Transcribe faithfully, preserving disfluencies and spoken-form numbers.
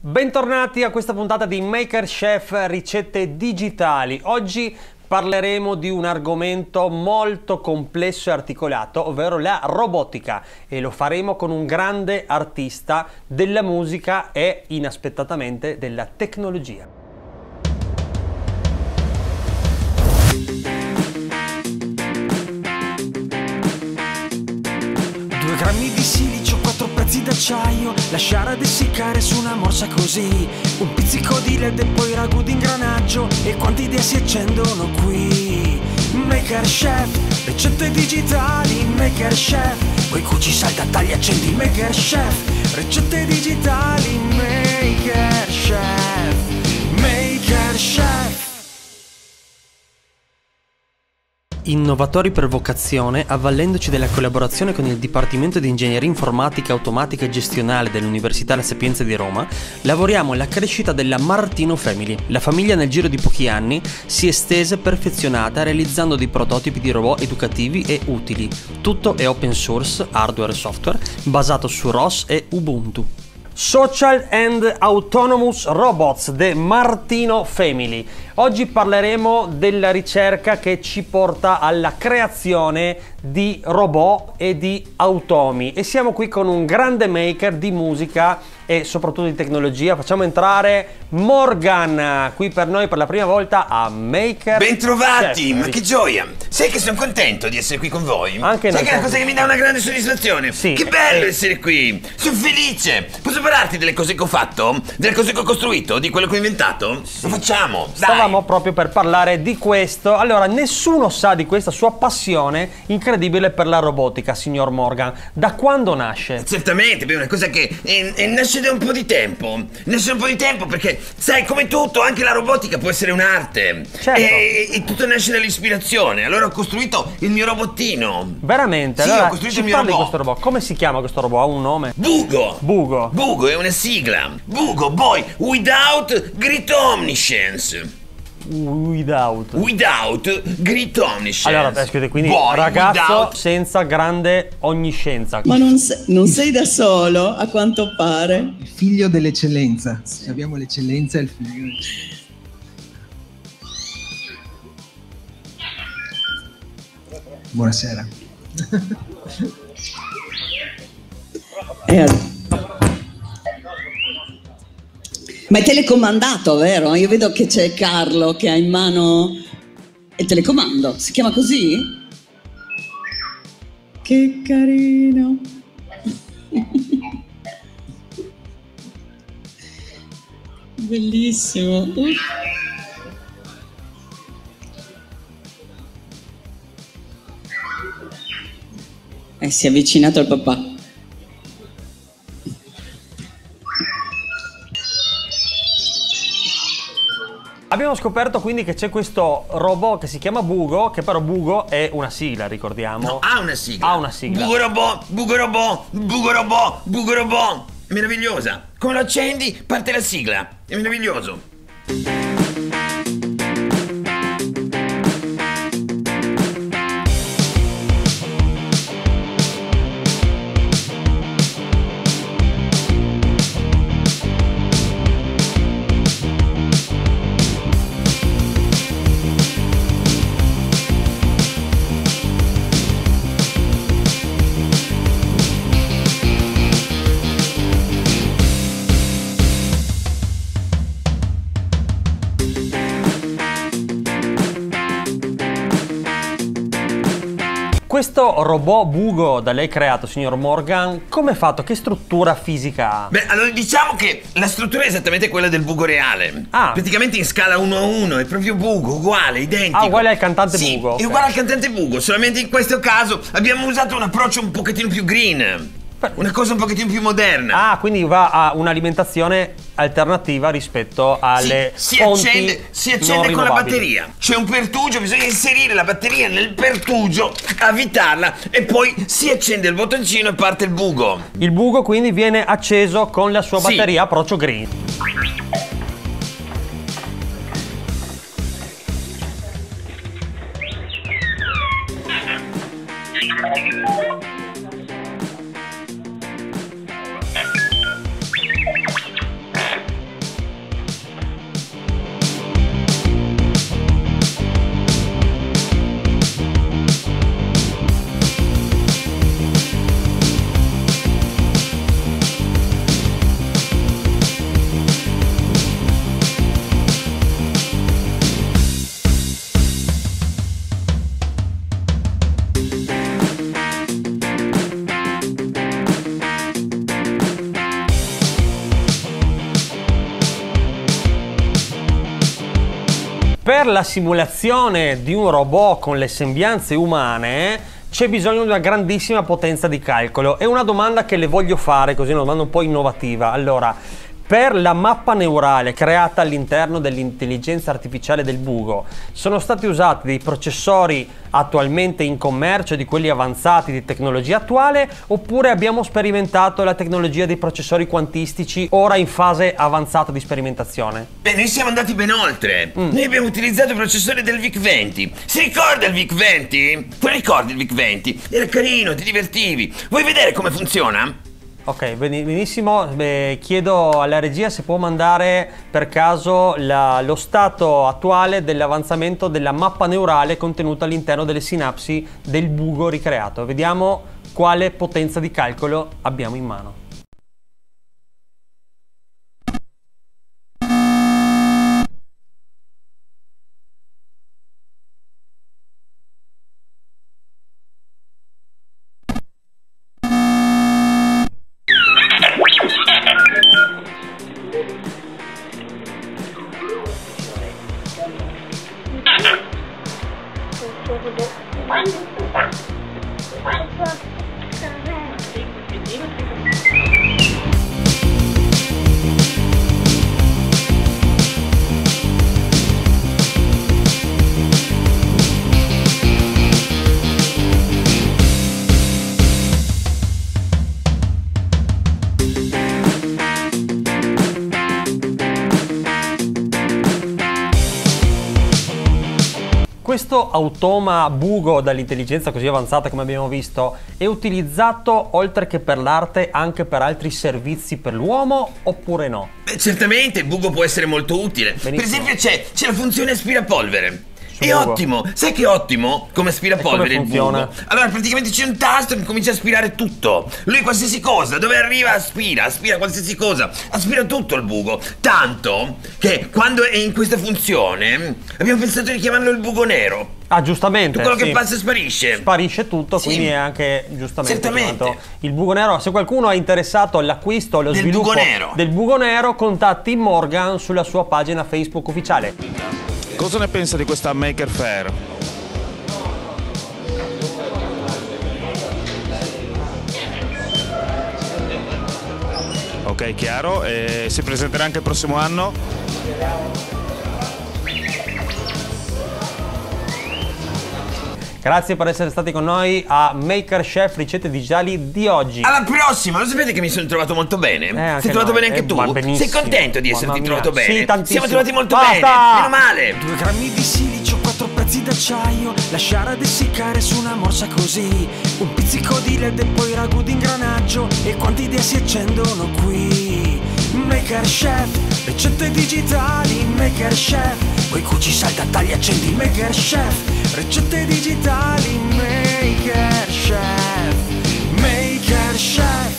Bentornati a questa puntata di MakerChef Ricette Digitali. Oggi parleremo di un argomento molto complesso e articolato, ovvero la robotica, e lo faremo con un grande artista della musica e inaspettatamente della tecnologia. Due grammi di silicio, quattro pezzi d'acciaio, lasciare ad essiccare su una morsa così, un pizzico di led e poi ragù di ingranaggio, e quante idee si accendono qui. MakerChef, ricette digitali, MakerChef, poi cuci, salta, taglia, accendi, MakerChef, ricette digitali, MakerChef, MakerChef. Innovatori per vocazione, avvalendoci della collaborazione con il Dipartimento di Ingegneria Informatica, Automatica e Gestionale dell'Università La Sapienza di Roma, lavoriamo alla crescita della Martino Family. La famiglia nel giro di pochi anni si è estesa e perfezionata realizzando dei prototipi di robot educativi e utili. Tutto è open source, hardware e software, basato su R O S e Ubuntu. Social and Autonomous Robots, The Martino Family. Oggi parleremo della ricerca che ci porta alla creazione di robot e di automi, e siamo qui con un grande maker di musica e soprattutto di tecnologia. Facciamo entrare Morgan qui per noi per la prima volta a Maker. Bentrovati, Chef. ma che gioia! Sai che sono contento di essere qui con voi? Anche Sai noi che è una siamo. cosa che mi dà una grande soddisfazione? Sì. Che bello Eh. essere qui! Sono felice! Posso parlarti delle cose che ho fatto? Delle cose che ho costruito? Di quello che ho inventato? Lo facciamo! Dai. Stavamo proprio per parlare di questo. Allora, nessuno sa di questa sua passione incredibile per la robotica, signor Morgan. Da quando nasce? Certamente, beh, è una cosa che eh, eh, nasce da un po' di tempo. Nasce da un po' di tempo perché, sai, come tutto, anche la robotica può essere un'arte. Certo. E, e tutto nasce dall'ispirazione. Allora ho costruito il mio robottino. Veramente? Sì, Allora, ho costruito ci il mio parli di robot. questo robot? Come si chiama questo robot? Ha un nome? Bugo! Bugo. Bugo è una sigla. Bugo, boy, without grit omniscience. Without. Without grit omniscience. Allora, aspetta, quindi Boy, ragazzo without- senza grande onniscienza. Ma non, se- non sei da solo, a quanto pare. Il figlio dell'eccellenza. Se abbiamo l'eccellenza è il figlio dell'eccellenza. Buonasera. Eh, Ma è telecomandato, vero? Io vedo che c'è Carlo che ha in mano il telecomando. Si chiama così? Che carino. Bellissimo. Uh. Eh, si è avvicinato al papà. Abbiamo scoperto quindi che c'è questo robot che si chiama Bugo, che però Bugo è una sigla, ricordiamo. No, ha una sigla. Ha una sigla. Bugo robot, bugo robot, bugo robot, bugo robot. È meravigliosa. Come lo accendi, parte la sigla. È meraviglioso. Questo robot Bugo da lei creato, signor Morgan, come è fatto? Che struttura fisica ha? Beh, allora diciamo che la struttura è esattamente quella del bugo reale. Ah. Praticamente in scala uno a uno, è proprio Bugo, uguale, identico. Ah, uguale al cantante sì, Bugo, ok. è uguale al cantante Bugo, solamente in questo caso abbiamo usato un approccio un pochettino più green. Una cosa un pochettino più moderna. Ah, quindi va a un'alimentazione alternativa rispetto alle si, si fonti accende, si non accende con la rinnovabili. batteria. C'è un pertugio, bisogna inserire la batteria nel pertugio, avvitarla e poi si accende il bottoncino e parte il bugo. Il Bugo quindi viene acceso con la sua Sì. batteria approccio green. Per la simulazione di un robot con le sembianze umane c'è bisogno di una grandissima potenza di calcolo. È una domanda che le voglio fare, così una domanda un po' innovativa. Allora, per la mappa neurale creata all'interno dell'intelligenza artificiale del Bugo, sono stati usati dei processori attualmente in commercio, di quelli avanzati di tecnologia attuale, oppure abbiamo sperimentato la tecnologia dei processori quantistici ora in fase avanzata di sperimentazione? Beh, noi siamo andati ben oltre. Mm. Noi abbiamo utilizzato il processore del VIC venti. Si ricorda il VIC venti? Tu ricordi il VIC venti? Era carino, ti divertivi. Vuoi vedere come funziona? Ok, benissimo. Beh, chiedo alla regia se può mandare per caso la, lo stato attuale dell'avanzamento della mappa neurale contenuta all'interno delle sinapsi del Bugo ricreato. Vediamo quale potenza di calcolo abbiamo in mano. Questo automa Bugo dall'intelligenza così avanzata come abbiamo visto è utilizzato oltre che per l'arte anche per altri servizi per l'uomo oppure no? Beh, certamente il Bugo può essere molto utile. Benissimo. Per esempio c'è, c'è la funzione aspirapolvere. È Bugo. ottimo, sai che è ottimo come aspirapolvere il funziona? Bugo? Allora praticamente c'è un tasto che comincia a aspirare tutto. Lui qualsiasi cosa, dove arriva aspira, aspira qualsiasi cosa, aspira tutto il Bugo. Tanto che quando è in questa funzione abbiamo pensato di chiamarlo il Bugo nero. Ah, giustamente. Tutto quello sì. che passa sparisce. Sparisce tutto, Sì. quindi è anche giustamente Certamente. chiamato il Bugo nero. Se qualcuno è interessato all'acquisto o allo Del sviluppo Bugo nero. del Bugo nero, contatti Morgan sulla sua pagina Facebook ufficiale. Cosa ne pensa di questa Maker Faire? Ok, chiaro. E si presenterà anche il prossimo anno? Grazie per essere stati con noi a Maker Chef Ricette Digitali di oggi. Alla prossima, lo sapete che mi sono trovato molto bene? Eh, anche Sei trovato noi. bene anche Eh, tu? ma benissimo. Sei contento di Mamma esserti mia. trovato bene? Sì, tantissimo. Siamo trovati molto Basta! bene. Meno male. Due grammi di silicio, quattro pezzi d'acciaio, lasciare ad essiccare su una morsa così. Un pizzico di led e poi ragù di ingranaggio. E quante idee si accendono qui. Maker Chef, ricette digitali, Maker Chef. Poi cuci, salta, tagli, accendi, Maker Chef. Ricette digitali, Maker Chef. Maker Chef.